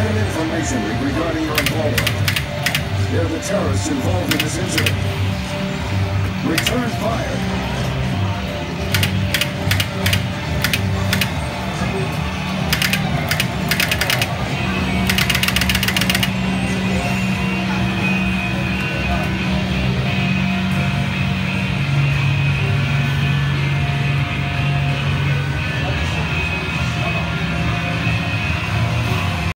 an information leak regarding your involvement. They're the terrorists involved in this incident. Return fire